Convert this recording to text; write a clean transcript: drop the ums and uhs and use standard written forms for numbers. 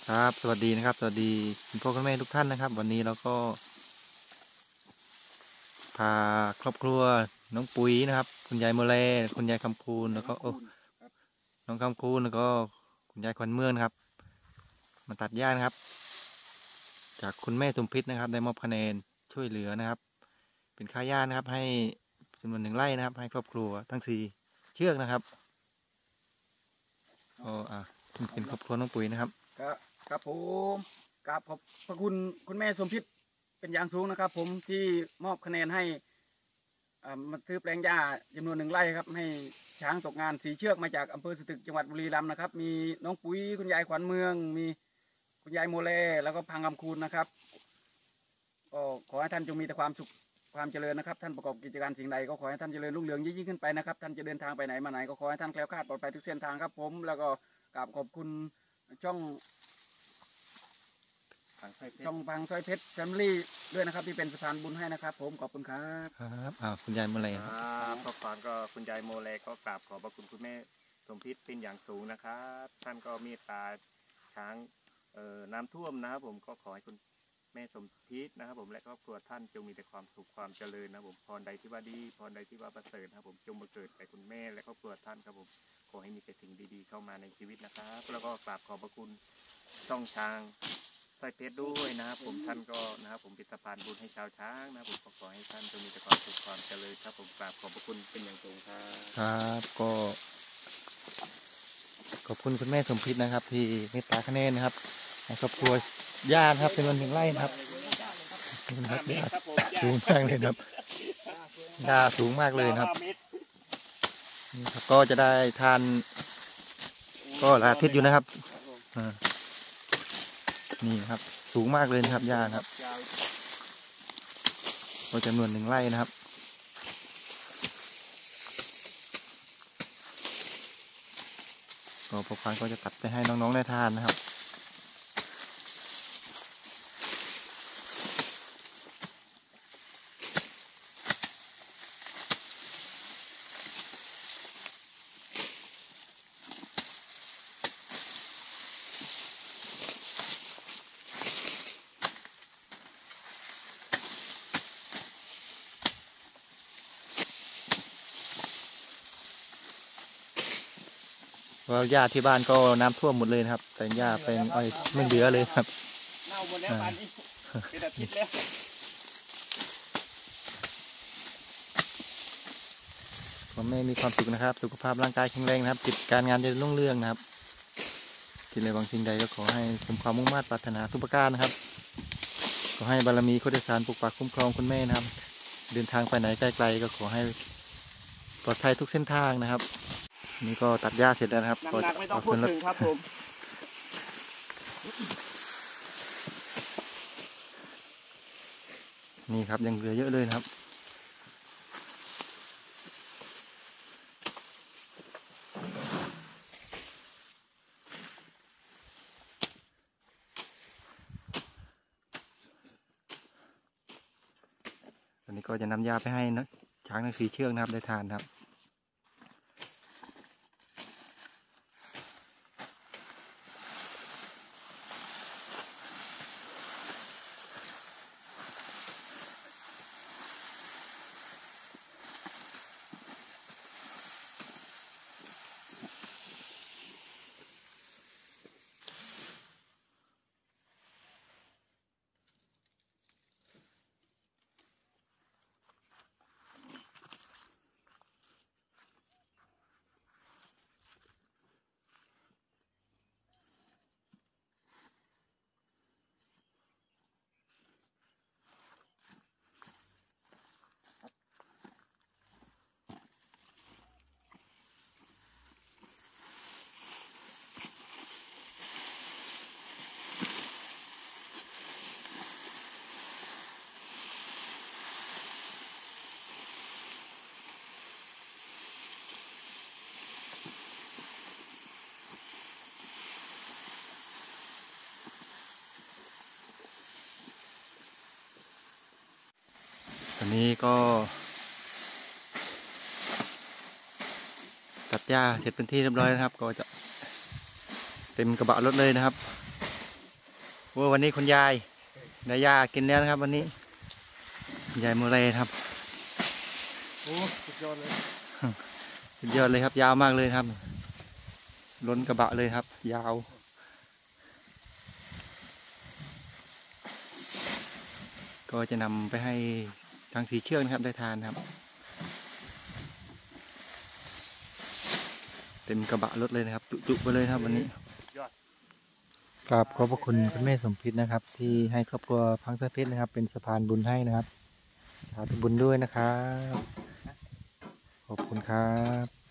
ครับสวัสดีนะครับสวัสดีคุณพ่อคุณแม่ทุกท่านนะครับวันนี้เราก็พาครอบครัวน้องปุ๋ยนะครับคุณยายโมเลคุณยายคำคูณแล้วก็น้องคำคูณแล้วก็คุณยายควันเมืองครับมาตัดหญ้านะครับจากคุณแม่สมพิษนะครับได้มอบคะแนนช่วยเหลือนะครับเป็นค่าหญ้านะครับให้จำนวน1 ไร่นะครับให้ครอบครัวทั้ง4 เชือกนะครับก็เป็นครอบครัวน้องปุ๋ยนะครับครับผมกราบขอบพระคุณคุณแม่สมพิษเป็นอย่างสูงนะครับผมที่มอบคะแนนให้มาซื้อแปลงหญ้าจำนวน1 ไร่ครับให้ช้างตกงาน4 เชือกมาจากอำเภอสตึกจังหวัดบุรีรัมย์นะครับมีน้องปุ๋ยคุณยายขวัญเมืองมีคุณยายโมเลแล้วก็พังคำคูณนะครับก็ขอให้ท่านจงมีแต่ความสุขความเจริญนะครับท่านประกอบกิจการสิ่งใดก็ขอให้ท่านเจริญรุ่งเรืองยิ่งขึ้นไปนะครับท่านจะเดินทางไปไหนมาไหนก็ขอให้ท่านแคล้วคลาดปลอดภัยทุกเส้นทางครับผมแล้วก็กราบขอบคุณช่องพังสร้อยเพชรแฟมิลี่ด้วยนะครับที่เป็นสะพานบุญให้นะครับผมขอบคุณครับครับคุณยายโมเลครับพ่อขวัญก็คุณยายโมเลก็กราบขอบพระคุณคุณแม่สมพิษเป็นอย่างสูงนะครับท่านก็เมตตาช้างน้ำท่วมนะครับผมก็ขอให้คุณแม่สมพิษนะครับผมและครอบครัวท่านจงมีแต่ความสุขความเจริญนะครับผมพรใดที่ว่าดีพรใดที่ว่าประเสริฐนะครับผมจงมาเกิดแก่คุณแม่และครอบครัวท่านครับผมขอให้มีแต่สิ่งดีๆเข้ามาในชีวิตนะครับแล้วก็กราบขอบพระคุณช่องช้างสร้อยเพชรด้วยนะครับผมท่านก็นะครับผมเป็นสะพานบุญให้ชาวช้างนะครับผมขอให้ท่านจงมีแต่ความสุขความเจริญครับผมกราบขอบพระคุณเป็นอย่างสูงครับก็ขอบคุณคุณแม่สมพิษนะครับที่เมตตาคะแนนนะครับให้ครอบครัวญาติครับเป็น1 ไร่นะครับสูงมากเลยครับหญ้าสูงมากเลยครับนี่ครับก็จะได้ทานก็หลายอาทิตย์อยู่นะครับนี่ครับสูงมากเลยนะครับหญ้าครับก็จำนวน1 ไร่นะครับก็พอพันก็จะตัดไปให้น้องๆได้ทานนะครับว่าหญ้าที่บ้านก็น้ำท่วมหมดเลยนะครับแต่หญ้าเป็นอ้อยไม่เหลือเลยครับเน่าหมดแล้วป่านนี้เป็นอาทิตย์แล้วผมไม่มีความสุขนะครับสุขภาพร่างกายแข็งแรงนะครับกิจการงานจะรุ่งเรืองนะครับกินอะไรบางสิ่งใดก็ขอให้สมความมุ่งมั่นปรารถนาทุกประการนะครับขอให้บารมีโคตรสารปกปักคุ้มครองคุณแม่นะครับเดินทางไปไหนไกลๆก็ขอให้ปลอดภัยทุกเส้นทางนะครับนี่ก็ตัดหญ้าเสร็จแล้วนะครับหนักๆไม่ต้องพูดถึงครับผมนี่ครับยังเหลือเยอะเลยนะครับตอนนี้ก็จะนำหญ้าไปให้ช้างทั้ง4 เชือกนะครับได้ทานครับตอนนี้ก็ตัดหญ้าเสร็จเป็นที่เรียบร้อยนะครับก็จะเต็มกระบะรถเลยนะครับว่าวันนี้คุณยายได้ยากินแล้วนะครับ วันนี้คุณยายโมเลครับโอ้สุดยอดเลยสุดยอดเลยครับ ยาวมากเลยครับ ล้นกระบะเลยครับ ยาว ก็จะนำไปให้ทางสีเชือกนะครับได้ทานครับ เต็มกระบะรถเลยนะครับจุไปเลยครับวันนี้กราบขอบพระคุณคุณแม่สมพิษนะครับ ที่ให้ครอบครัวพังเสื้อเพชรนะครับ เป็นสะพานบุญให้นะครับ สาธุบุญด้วยนะครับ ขอบคุณครับ